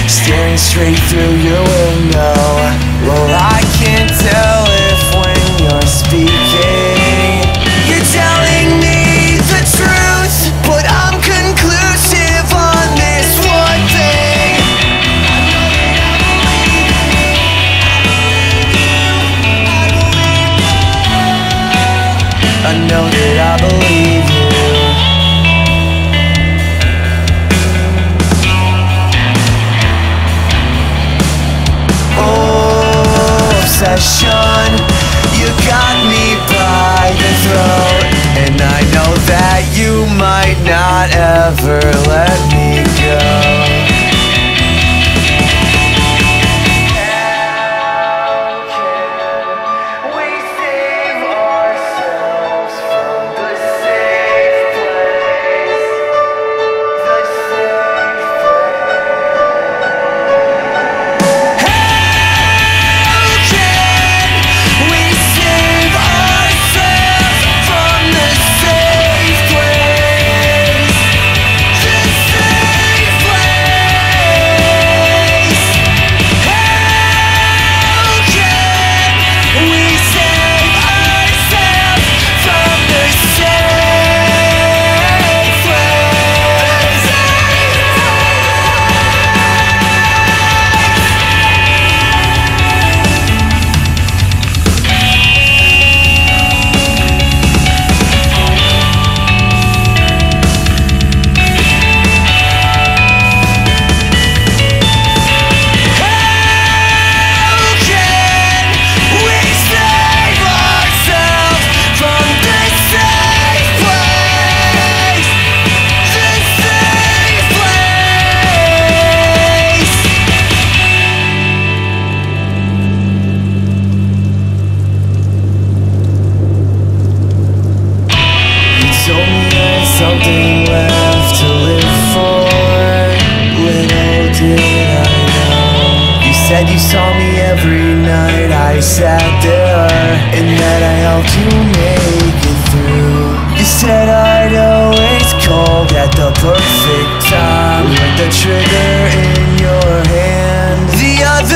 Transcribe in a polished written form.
staring straight through your window. Well, I can't tell if when you're speaking you're telling me the truth, but I'm conclusive on this one thing. I know that I believe you. Obsession, you got me by the throat, and I know that you might not ever let me go. Something left to live for, little did I know. You said you saw me every night I sat there, and that I helped you make it through. You said I'd always called at the perfect time, with the trigger in your hand. The other